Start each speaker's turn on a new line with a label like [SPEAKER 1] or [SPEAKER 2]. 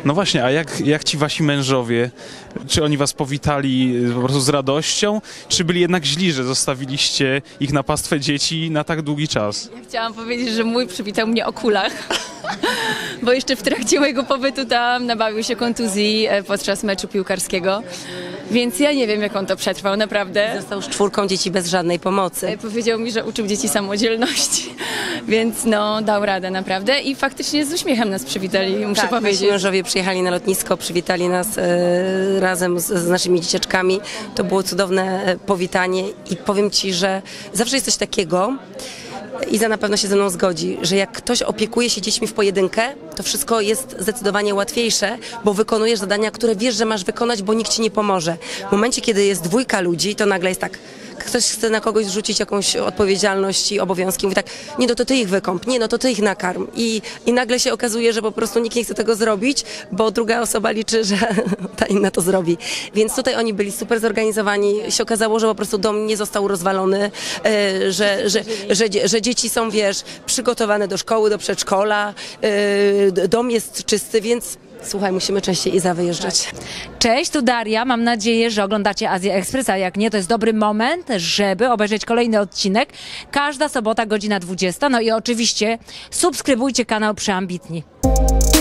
[SPEAKER 1] No właśnie, a jak ci wasi mężowie? Czy oni was powitali po prostu z radością, czy byli jednak źli, że zostawiliście ich na pastwę dzieci na tak długi czas?
[SPEAKER 2] Ja chciałam powiedzieć, że mój przywitał mnie o kulach, bo jeszcze w trakcie mojego pobytu tam nabawił się kontuzji podczas meczu piłkarskiego, więc ja nie wiem, jak on to przetrwał, naprawdę.
[SPEAKER 3] Został z 4 dzieci bez żadnej pomocy.
[SPEAKER 2] Powiedział mi, że uczył dzieci samodzielności, więc no dał radę naprawdę i faktycznie z uśmiechem nas przywitali, muszę
[SPEAKER 3] Tak,
[SPEAKER 2] powiedzieć.
[SPEAKER 3] nasi mężowie przyjechali na lotnisko, przywitali nas razem z naszymi dzieciaczkami. To było cudowne powitanie i powiem Ci, że zawsze jest coś takiego, Iza na pewno się ze mną zgodzi, że jak ktoś opiekuje się dziećmi w pojedynkę, to wszystko jest zdecydowanie łatwiejsze, bo wykonujesz zadania, które wiesz, że masz wykonać, bo nikt ci nie pomoże. W momencie, kiedy jest 2 ludzi, to nagle jest tak, ktoś chce na kogoś zrzucić jakąś odpowiedzialność i obowiązki, mówi tak, nie, no to ty ich wykąp, nie, no to ty ich nakarm. I nagle się okazuje, że po prostu nikt nie chce tego zrobić, bo druga osoba liczy, że ta inna to zrobi. Więc tutaj oni byli super zorganizowani. Się okazało, że po prostu dom nie został rozwalony, że dzieci są, wiesz, przygotowane do szkoły, do przedszkola, dom jest czysty, więc słuchaj, musimy częściej Iza wyjeżdżać.
[SPEAKER 4] Cześć, tu Daria. Mam nadzieję, że oglądacie Azję Express, a jak nie, to jest dobry moment, żeby obejrzeć kolejny odcinek. Każda sobota, godzina 20. No i oczywiście subskrybujcie kanał Przeambitni.